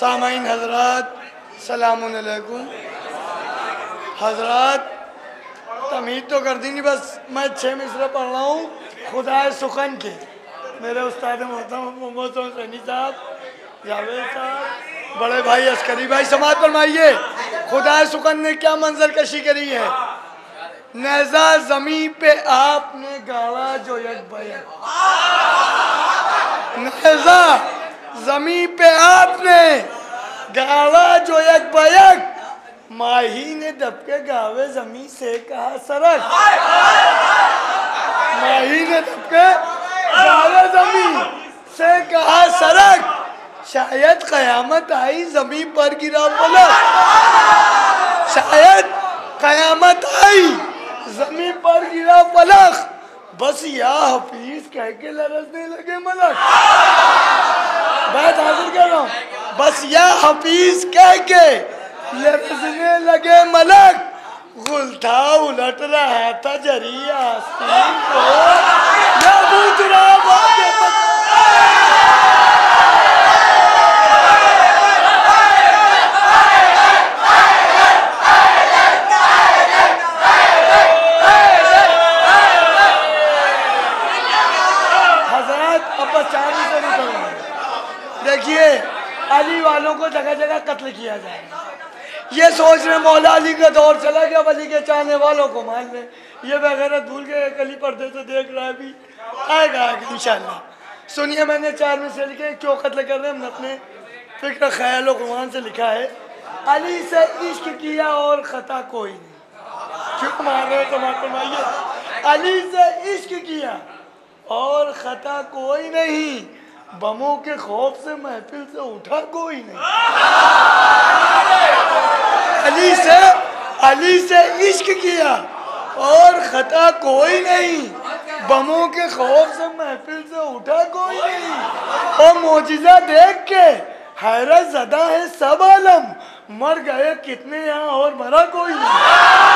सामाइन हजरात सलामुन अलैकुम। हजरात तमीज़ तो कर दी नहीं, बस मैं 6 मिसरे पढ़ रहा हूँ खुदाए सुखन के। मेरे उस्ताद मोहम्मद सैनी साहब, जावेद साहब, बड़े भाई अस्करी भाई समाज फरमाइए। खुदाए सुखन ने क्या मंजर कशी करी है। नेज़ा ज़मीं पे आपने गाड़ा जो एक बयक, नेज़ा ज़मीं पे आपने गाड़ा जो एक बयक, माही ने दबके गावे ज़मीं से कहा सरक। माही ने दबके गावे ज़मीं से कहा सरक, शायद क़यामत आई ज़मीं पर गिरा फलक। शायद क़यामत आई ज़मीं पर गिरा फलक, बस या हफीज कह के लरसने लगे मलक। बात हाजिर कर रहा हूँ, बस या हफीज कह के लरसने लगे मलक। गुल था उलट रहा था जरी आस्तीन को, या बूझ रहा बातें देखिए, अली वालों को जगह जगह कत्ल किया जाए। ये सोच रहे मौला अली का दौर चला गया, अली के चाहने वालों को मान ले। ये बगैरत भूल गए, अली पर्दे से देख रहा है, भी आएगा इंशाल्लाह। सुनिए, मैंने 4 में से लिखे क्यों कत्ल कर रहे हैं। हमने अपने फिक्र ख्याल और कुरान से लिखा है, अली से इश्क किया और खता कोई नहीं। क्यों मार रहे तो माइए, अली से इश्क किया और खता कोई नहीं, बमों के खौफ से महफिल से उठा कोई नहीं। अली से इश्क किया और खता कोई नहीं, बमों के खौफ से महफिल से उठा कोई नहीं। और मोजिज़ा देख के हैरत ज़दा है सब आलम, मर गए कितने यहाँ और मरा कोई नहीं।